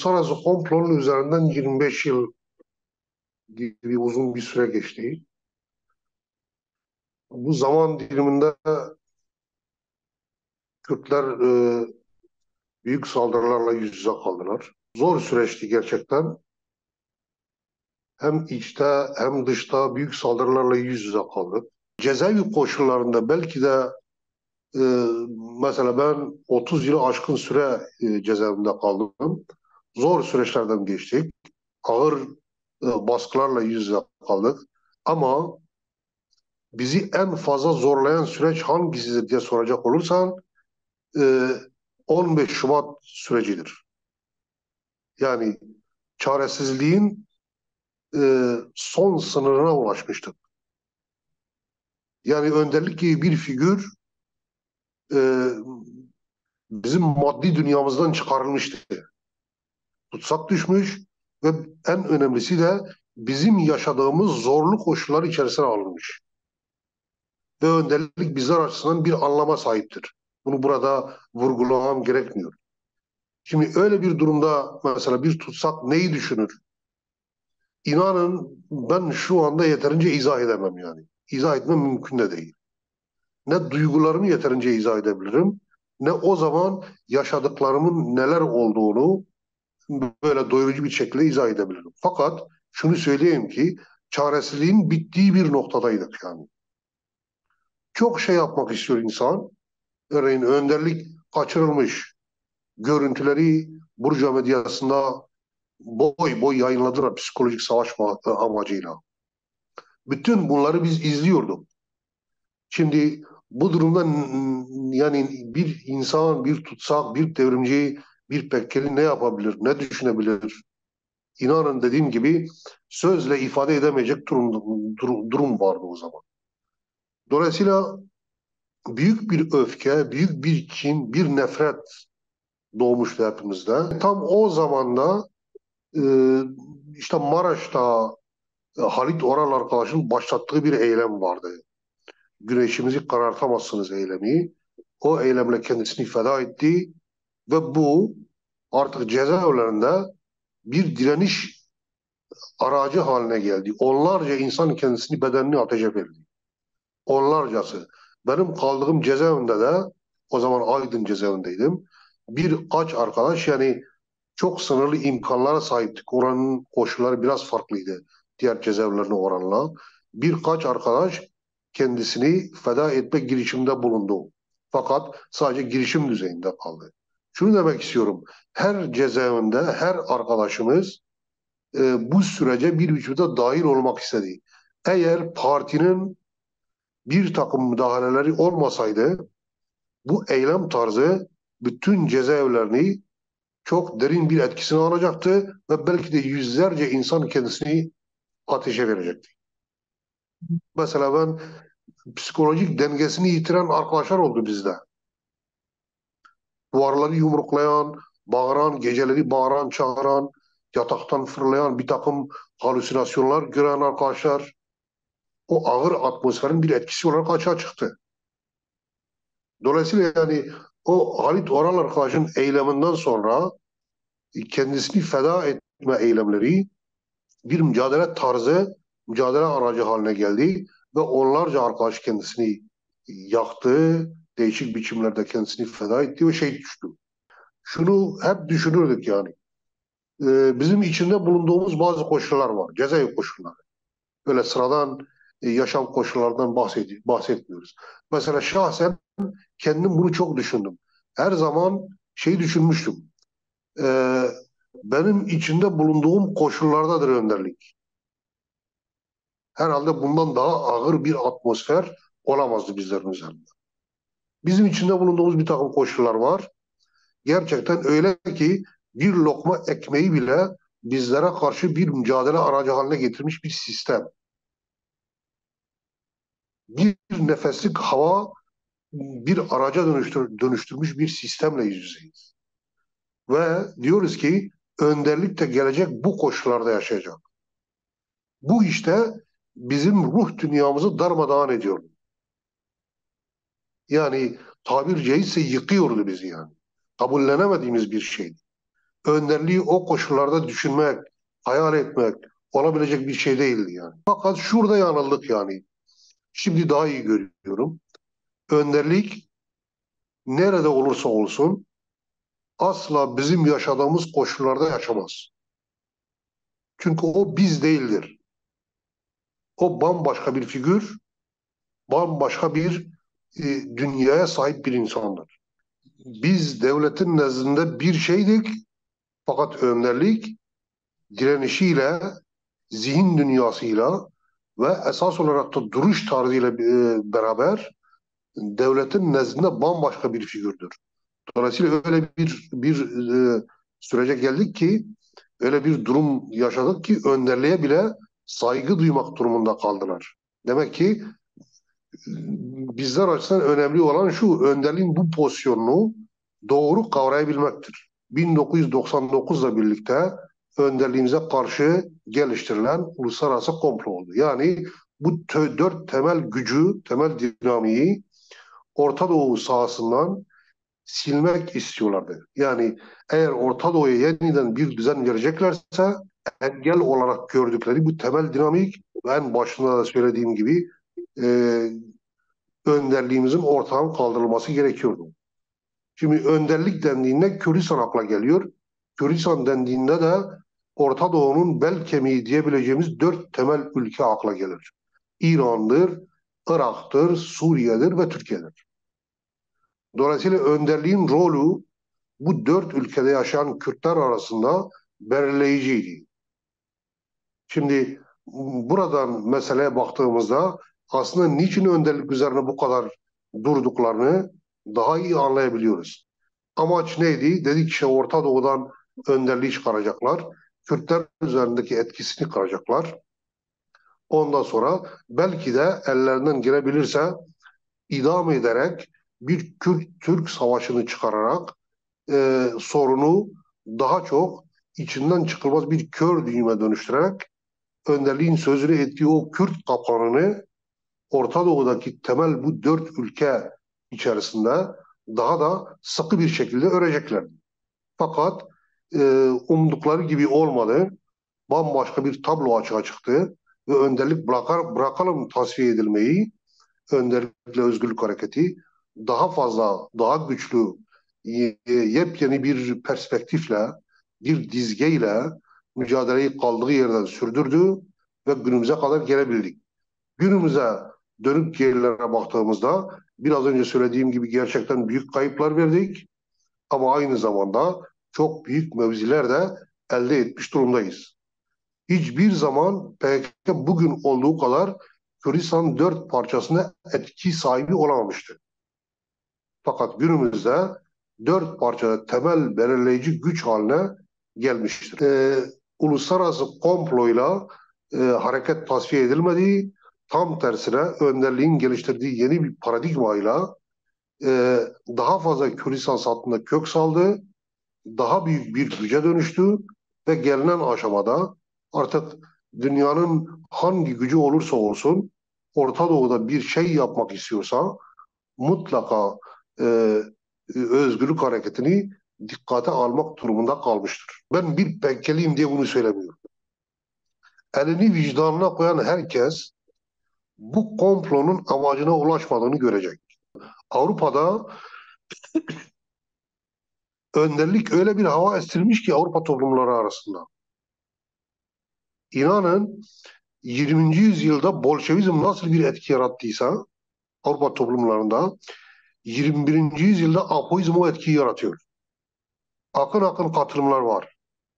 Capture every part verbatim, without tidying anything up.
uluslararası komplonun üzerinden yirmi beş yıl gibi uzun bir süre geçti. Bu zaman diliminde Kürtler e, büyük saldırılarla yüz yüze kaldılar. Zor süreçti gerçekten. Hem içte hem dışta büyük saldırılarla yüz yüze kaldık. Cezaevi koşullarında belki de e, mesela ben otuz yılı aşkın süre e, cezaevinde kaldım. Zor süreçlerden geçtik. Ağır e, baskılarla yüz yüze kaldık. Ama bizi en fazla zorlayan süreç hangisidir diye soracak olursan e, on beş Şubat sürecidir. Yani çaresizliğin e, son sınırına ulaşmıştık. Yani önderlik gibi bir figür e, bizim maddi dünyamızdan çıkarılmıştı. Tutsak düşmüş ve en önemlisi de bizim yaşadığımız zorlu koşullar içerisine alınmış. Ve önderlik bizler açısından bir anlama sahiptir. Bunu burada vurgulamam gerekmiyor. Şimdi öyle bir durumda mesela bir tutsak neyi düşünür? İnanın ben şu anda yeterince izah edemem yani. İzah etmem mümkün de değil. Ne duygularımı yeterince izah edebilirim, ne o zaman yaşadıklarımın neler olduğunu böyle doyurucu bir şekilde izah edebilirim. Fakat şunu söyleyeyim ki çaresizliğin bittiği bir noktadaydık yani. Çok şey yapmak istiyor insan. Örneğin önderlik kaçırılmış. Görüntüleri Burjuva medyasında boy boy yayınladılar psikolojik savaş amacıyla. Bütün bunları biz izliyorduk. Şimdi bu durumda yani bir insan, bir tutsak, bir devrimci, bir Pekkeli ne yapabilir, ne düşünebilir? İnanın dediğim gibi sözle ifade edemeyecek durum, durum, durum vardı o zaman. Dolayısıyla büyük bir öfke, büyük bir kin, bir nefret doğmuştu hepimizde. Tam o zamanda e, işte Maraş'ta e, Halit Oral arkadaşın başlattığı bir eylem vardı. Güneşimizi karartamazsınız eylemi. O eylemle kendisini feda etti ve bu artık cezaevlerinde bir direniş aracı haline geldi. Onlarca insan kendisini bedenini ateşe verdi. Onlarcası. Benim kaldığım cezaevinde de o zaman Aydın cezaevindeydim. Birkaç arkadaş yani çok sınırlı imkanlara sahiptik. Oranın koşulları biraz farklıydı diğer cezaevlerine oranla. Birkaç arkadaş kendisini feda etme girişiminde bulundu. Fakat sadece girişim düzeyinde kaldı. Şunu demek istiyorum. Her cezaevinde her arkadaşımız e, bu sürece bir biçimde dahil olmak istedi. Eğer partinin bir takım müdahaleleri olmasaydı bu eylem tarzı bütün cezaevlerini çok derin bir etkisini alacaktı ve belki de yüzlerce insan kendisini ateşe verecekti. Mesela ben psikolojik dengesini yitiren arkadaşlar oldu bizde. Duvarları yumruklayan, bağıran, geceleri bağıran, çağıran, yataktan fırlayan bir takım halüsinasyonlar gören arkadaşlar o ağır atmosferin bir etkisi olarak açığa çıktı. Dolayısıyla yani o Halit Oral arkadaşın eyleminden sonra kendisini feda etme eylemleri bir mücadele tarzı, mücadele aracı haline geldi ve onlarca arkadaş kendisini yaktı, değişik biçimlerde kendisini feda etti ve şehit düştü. Şunu hep düşünürdük yani. Ee, bizim içinde bulunduğumuz bazı koşullar var, cezaevi koşulları. Öyle sıradan e, yaşam koşullarından bahsedi bahsetmiyoruz. Mesela şahsen kendim bunu çok düşündüm. Her zaman şey düşünmüştüm. Ee, benim içinde bulunduğum koşullardadır önderlik. Herhalde bundan daha ağır bir atmosfer olamazdı bizlerin üzerinde. Bizim içinde bulunduğumuz bir takım koşullar var. Gerçekten öyle ki bir lokma ekmeği bile bizlere karşı bir mücadele aracı haline getirmiş bir sistem. Bir nefeslik hava bir araca dönüştür, dönüştürmüş bir sistemle yüz yüzeyiz. Ve diyoruz ki önderlik de gelecek bu koşullarda yaşayacak. Bu işte bizim ruh dünyamızı darmadağın ediyor. Yani tabir caizse yıkıyordu bizi yani. Kabullenemediğimiz bir şeydi. önderliği o koşullarda düşünmek, hayal etmek olabilecek bir şey değildi yani. Fakat şurada yanıldık yani. Şimdi daha iyi görüyorum. Önderlik nerede olursa olsun asla bizim yaşadığımız koşullarda yaşamaz. Çünkü o biz değildir. O bambaşka bir figür, bambaşka bir e, dünyaya sahip bir insandır. Biz devletin nezdinde bir şeydik, fakat önderlik direnişiyle, zihin dünyasıyla ve esas olarak da duruş tarzıyla e, beraber devletin nezdinde bambaşka bir figürdür. Dolayısıyla öyle bir bir e, sürece geldik ki, öyle bir durum yaşadık ki önderliğe bile saygı duymak durumunda kaldılar. Demek ki bizler açısından önemli olan şu: önderliğin bu pozisyonunu doğru kavrayabilmektir. bin dokuz yüz doksan dokuzla birlikte önderliğimize karşı geliştirilen uluslararası komplo oldu. Yani bu tö- dört temel gücü, temel dinamiği Orta Doğu sahasından silmek istiyorlardı. Yani eğer Orta Doğu'ya yeniden bir düzen vereceklerse, engel olarak gördükleri bu temel dinamik ve en başında da söylediğim gibi e, önderliğimizin ortadan kaldırılması gerekiyordu. Şimdi önderlik dendiğinde Kürdistan akla geliyor. Kürdistan dendiğinde de Orta Doğu'nun bel kemiği diyebileceğimiz dört temel ülke akla gelir. İran'dır, Irak'tır, Suriye'dir ve Türkiye'dir. Dolayısıyla önderliğin rolü bu dört ülkede yaşayan Kürtler arasında belirleyiciydi. Şimdi buradan meseleye baktığımızda aslında niçin önderlik üzerine bu kadar durduklarını daha iyi anlayabiliyoruz. Amaç neydi? Dedik işte Orta Doğu'dan önderliği çıkaracaklar. Kürtler üzerindeki etkisini kıracaklar. Ondan sonra belki de ellerinden girebilirse idam ederek bir Kürt-Türk savaşını çıkararak e, sorunu daha çok içinden çıkılmaz bir kör düğüme dönüştürerek önderliğin sözünü ettiği o Kürt kaplanını Orta Doğu'daki temel bu dört ülke içerisinde daha da sıkı bir şekilde örecekler. Fakat e, umdukları gibi olmadı. Bambaşka bir tablo açığa çıktı ve önderlik bırakar, bırakalım tasfiye edilmeyi, önderlikle özgürlük hareketi daha fazla, daha güçlü, yepyeni bir perspektifle, bir dizgeyle mücadeleyi kaldığı yerden sürdürdü ve günümüze kadar gelebildik. Günümüze dönüp gerilere baktığımızda biraz önce söylediğim gibi gerçekten büyük kayıplar verdik ama aynı zamanda çok büyük mevziler de elde etmiş durumdayız. Hiçbir zaman P K K bugün olduğu kadar Kürdistan dört parçasına etki sahibi olamamıştı. Fakat günümüzde dört parçada temel belirleyici güç haline gelmiştir. Ee, uluslararası komployla e, hareket tasfiye edilmediği, tam tersine önderliğin geliştirdiği yeni bir paradigmayla e, daha fazla Kürdistan hattında kök saldı, daha büyük bir güce dönüştü ve gelinen aşamada artık dünyanın hangi gücü olursa olsun Orta Doğu'da bir şey yapmak istiyorsa mutlaka e, özgürlük hareketini dikkate almak durumunda kalmıştır. Ben bir Pekkeliyim diye bunu söylemiyorum. Elini vicdanına koyan herkes bu komplonun amacına ulaşmadığını görecek. Avrupa'da önderlik öyle bir hava estirmiş ki Avrupa toplumları arasında. İnanın yirminci yüzyılda Bolşevizm nasıl bir etki yarattıysa Avrupa toplumlarında yirmi birinci yüzyılda Apoizm o etkiyi yaratıyor. Akın akın katılımlar var.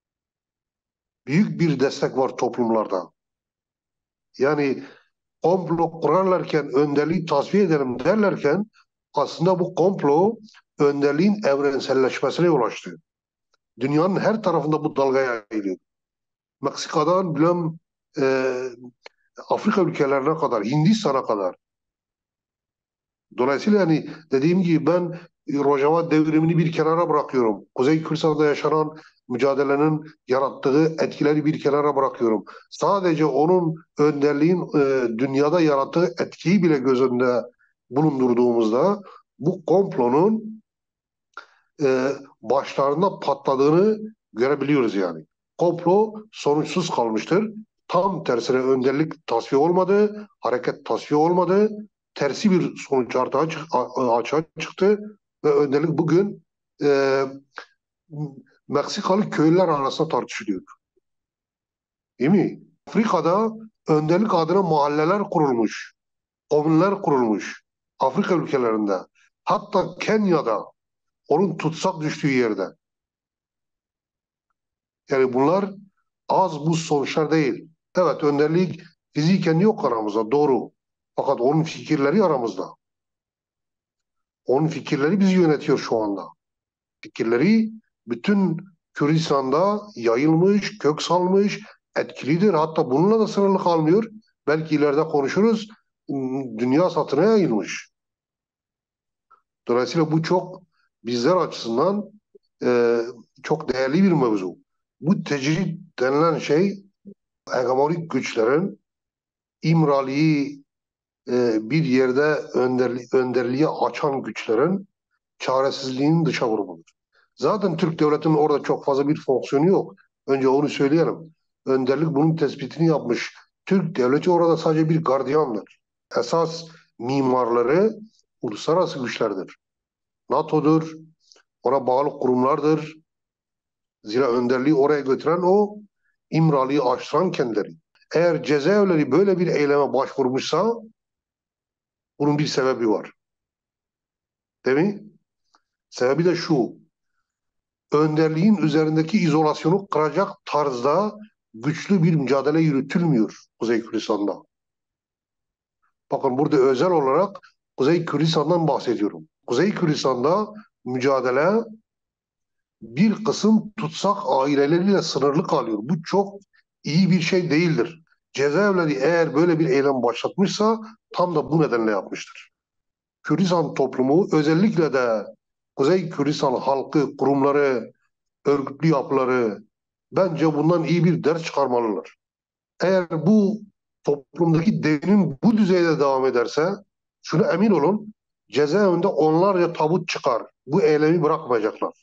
Büyük bir destek var toplumlarda. Yani komplo kurarlarken önderliği tasfiye edelim derlerken aslında bu komplo önderliğin evrenselleşmesine yol açtı. Dünyanın her tarafında bu dalga yayılıyor. Meksika'dan bilmem e, Afrika ülkelerine kadar, Hindistan'a kadar. Dolayısıyla yani dediğim gibi ben Rojava devrimini bir kenara bırakıyorum. Kuzey Kıbrıs'ta yaşanan mücadelenin yarattığı etkileri bir kenara bırakıyorum. Sadece onun önderliğin e, dünyada yarattığı etkiyi bile göz önünde bulundurduğumuzda bu komplonun e, başlarında patladığını Görebiliyoruz yani. Komplo sonuçsuz kalmıştır. Tam tersine önderlik tasfiye olmadı, hareket tasfiye olmadı. Tersi bir sonuç ortaya çık- a- açığa çıktı ve önderlik bugün e, Meksikalı köylüler arasında tartışılıyor. Değil mi? Afrika'da önderlik adına mahalleler kurulmuş, komünler kurulmuş. Afrika ülkelerinde. Hatta Kenya'da onun tutsak düştüğü yerde. Yani bunlar az buz sonuçlar değil. Evet, önderlik fiziken yok aramızda, doğru. Fakat onun fikirleri aramızda. Onun fikirleri bizi yönetiyor şu anda. Fikirleri bütün Kürdistan'da yayılmış, kök salmış, etkilidir. Hatta bununla da sınırlı kalmıyor. Belki ileride konuşuruz. Dünya satına yayılmış. Dolayısıyla bu çok bizler açısından e, çok değerli bir mevzu. Bu tecrit denilen şey hegemonik güçlerin İmralı'yı e, bir yerde önderli, önderliğe açan güçlerin çaresizliğinin dışa vurumudur. Zaten Türk devletinin orada çok fazla bir fonksiyonu yok. Önce onu söyleyelim. Önderlik bunun tespitini yapmış. Türk devleti orada sadece bir gardiyandır. Esas mimarları uluslararası güçlerdir. NATO'dur, ona bağlı kurumlardır. Zira önderliği oraya götüren o, İmralı'yı açtıran kendileri. Eğer cezaevleri böyle bir eyleme başvurmuşsa bunun bir sebebi var. Değil mi? Sebebi de şu. Önderliğin üzerindeki izolasyonu kıracak tarzda güçlü bir mücadele yürütülmüyor Kuzey Kürdistan'da. Bakın burada özel olarak Kuzey Kürdistan'dan bahsediyorum. Kuzey Kürdistan'da mücadele bir kısım tutsak aileleriyle sınırlı kalıyor. Bu çok iyi bir şey değildir. Cezaevleri eğer böyle bir eylem başlatmışsa tam da bu nedenle yapmıştır. Kürdistan toplumu, özellikle de Kuzey Kürdistan halkı, kurumları, örgütlü yapıları bence bundan iyi bir ders çıkarmalılar. Eğer bu toplumdaki devrim bu düzeyde devam ederse şunu emin olun, cezaevinde onlarca tabut çıkar. Bu eylemi bırakmayacaklar.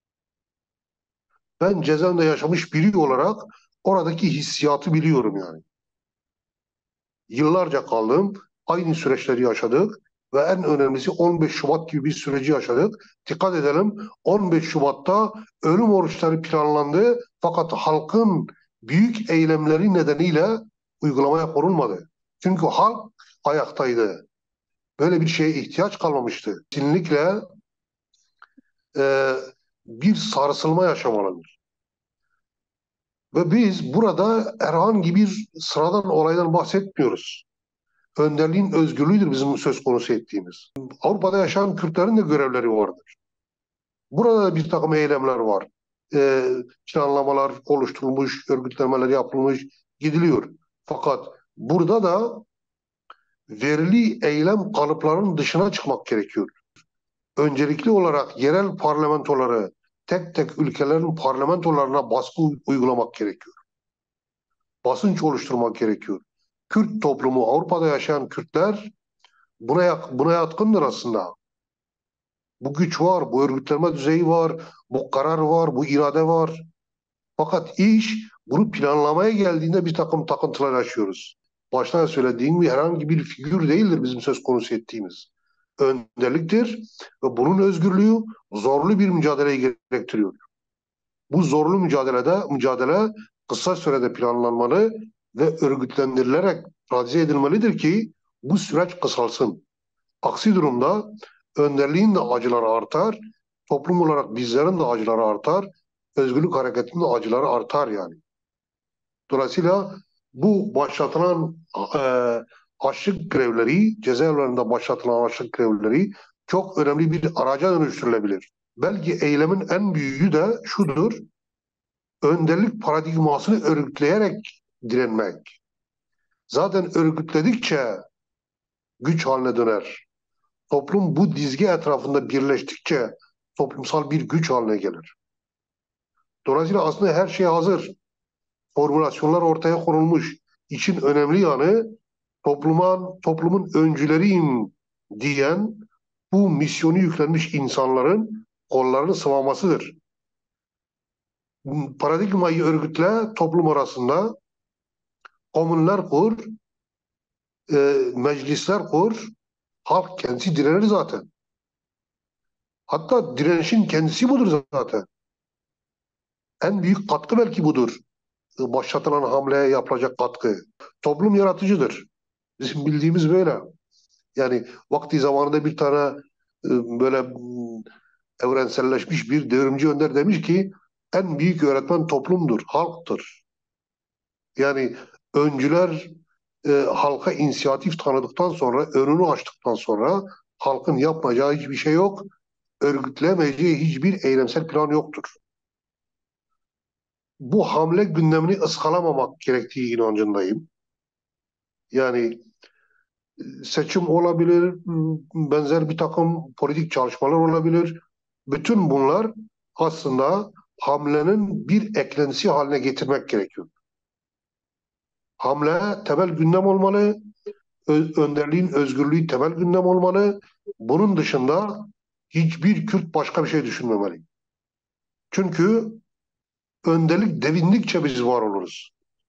Ben cezaevinde yaşamış biri olarak oradaki hissiyatı biliyorum yani. Yıllarca kaldım, aynı süreçleri yaşadık ve en önemlisi on beş Şubat gibi bir süreci yaşadık. Dikkat edelim, on beş Şubat'ta ölüm oruçları planlandı fakat halkın büyük eylemleri nedeniyle uygulamaya konulmadı. Çünkü halk ayaktaydı. Böyle bir şeye ihtiyaç kalmamıştı. Kesinlikle e, bir sarsılma yaşamalıdır. Ve biz burada herhangi bir sıradan olaydan bahsetmiyoruz. Önderliğin özgürlüğüdür bizim söz konusu ettiğimiz. Avrupa'da yaşayan Kürtlerin de görevleri vardır. Burada da bir takım eylemler var. Ee, planlamalar oluşturulmuş, örgütlemeler yapılmış, gidiliyor. Fakat burada da verili eylem kalıplarının dışına çıkmak gerekiyor. Öncelikli olarak yerel parlamentoları, tek tek ülkelerin parlamentolarına baskı uygulamak gerekiyor. Basınç oluşturmak gerekiyor. Kürt toplumu, Avrupa'da yaşayan Kürtler buna, buna yatkındır aslında. Bu güç var, bu örgütlenme düzeyi var, bu karar var, bu irade var. Fakat iş bunu planlamaya geldiğinde bir takım takıntılar yaşıyoruz. Başta söylediğim gibi herhangi bir figür değildir bizim söz konusu ettiğimiz. Önderliktir ve bunun özgürlüğü zorlu bir mücadeleyi gerektiriyor. Bu zorlu mücadelede mücadele kısa sürede planlanmalı ve örgütlendirilerek realize edilmelidir ki bu süreç kısalsın. Aksi durumda önderliğin de acıları artar, toplum olarak bizlerin de acıları artar, özgürlük hareketinin de acıları artar yani. Dolayısıyla bu başlatılan e, açlık grevleri, cezaevlerinde başlatılan açlık grevleri çok önemli bir araca dönüştürülebilir. Belki eylemin en büyüğü de şudur, önderlik paradigmasını örgütleyerek direnmek. Zaten örgütledikçe güç haline döner. Toplum bu dizge etrafında birleştikçe toplumsal bir güç haline gelir. Dolayısıyla aslında her şey hazır. Formülasyonlar ortaya konulmuş. İçin önemli yanı toplumun, toplumun öncüleriyim diyen bu misyonu yüklenmiş insanların kollarını sıvamasıdır. Paradigmayı örgütle, toplum arasında komünler kur, e, meclisler kur, halk kendisi direnir zaten. Hatta direnişin kendisi budur zaten. En büyük katkı belki budur. Başlatılan hamleye yapılacak katkı. Toplum yaratıcıdır. Bizim bildiğimiz böyle. Yani vakti zamanında bir tane e, böyle m, evrenselleşmiş bir devrimci önder demiş ki en büyük öğretmen toplumdur, halktır. Yani öncüler e, halka inisiyatif tanıdıktan sonra, önünü açtıktan sonra halkın yapmayacağı hiçbir şey yok. Örgütleyemeyeceği hiçbir eylemsel plan yoktur. Bu hamle gündemini ıskalamamak gerektiği inancındayım. Yani seçim olabilir, benzer bir takım politik çalışmalar olabilir. Bütün bunlar aslında hamlenin bir eklentisi haline getirmek gerekiyor. Hamle temel gündem olmalı, ö- önderliğin, özgürlüğü temel gündem olmalı. Bunun dışında hiçbir Kürt başka bir şey düşünmemeli. Çünkü önderlik devindikçe biz var oluruz.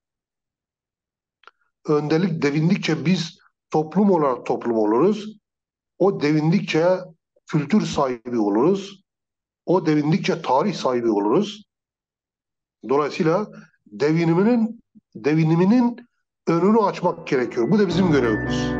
Önderlik devindikçe biz toplum olarak toplum oluruz. O devindikçe kültür sahibi oluruz. O devindikçe tarih sahibi oluruz. Dolayısıyla deviniminin deviniminin önünü açmak gerekiyor. Bu da bizim görevimiz.